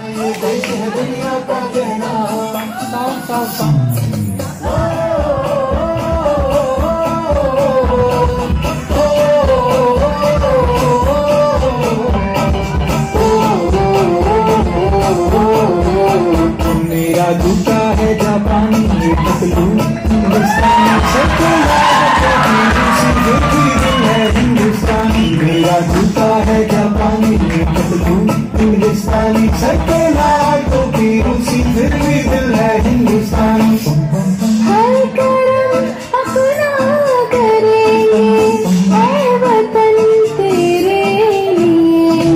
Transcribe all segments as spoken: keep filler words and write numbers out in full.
ये देश है दुनिया का कहना। साउंड साउंड साउंड मेरा जूता है जापानी ये पतलू हिंदुस्तानी है हिंदुस्तानी। मेरा जूता है जापानी ये पतलू हिंदुस्तानी सकेला तो भी रूसी फिर भी दिल है हिंदुस्तानी। हर करम अपना करेंगे ऐ वतन तेरे लिए।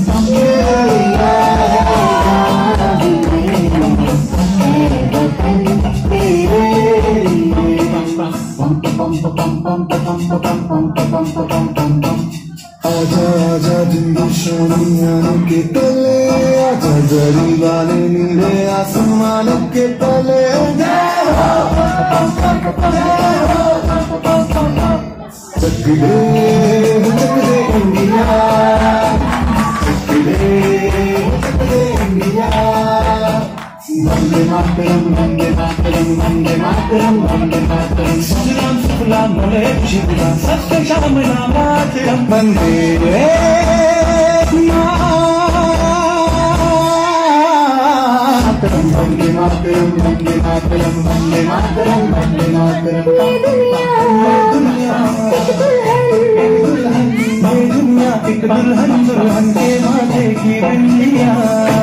आजा आजा दिन दुश्मनियों के तले आजा जरी वाले नीले आसमानों के तले। चक दे चक दे इंडिया चक दे चक दे इंडिया। वंदे मातरम वंदे मातरम वंदे मातरम वंदे मातरम। सुजलाम सुफलाम मलयज शिवलाम सत्य श्यामलाम मातरम। वंदे मातरम वंदे मातरम वंदे मातरम वंदे मातरम वंदे मातरम। ये दुनिया एक दुल्हन ये दुनिया एक दुल्हन दुल्हन के माथे की बिंदिया।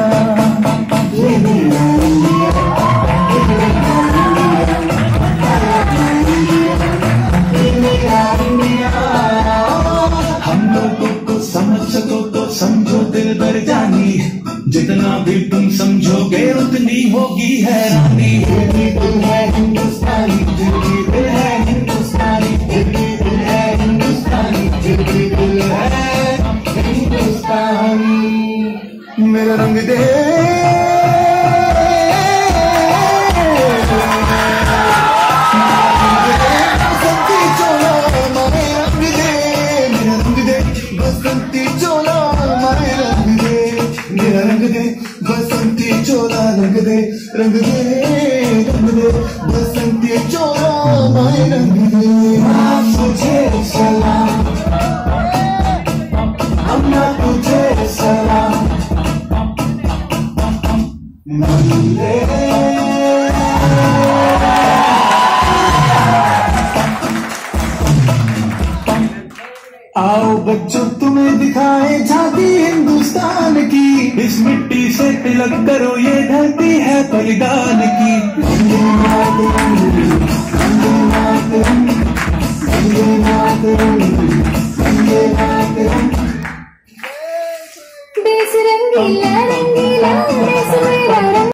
हम लोगों को समझ सको तो समझो दिल भर जानी। जितना भी तुम समझोगे उतनी होगी हैरानी। दिल भी दिल है हिंदुस्तानी दिल भी दिल है हिंदुस्तानी दिल भी दिल है हिंदुस्तानी दिल भी दिल है हिंदुस्तानी। मेरा रंग दे बसंती चोला रंग दे रंग दे रंग दे बसंती चोला माए रंग दे। तुझे सलाम अम्मा तुझे सलाम वंदे। आओ बच्चों तुम्हें दिखाए झांकी हिंदुस्तान की। इस मिट्टी से तिलक करो ये धरती है बलिदान की। वंदे मातरम वंदे मातरम वंदे मातरम वंदे मातरम। देश रंगीला रंगीला देश मेरा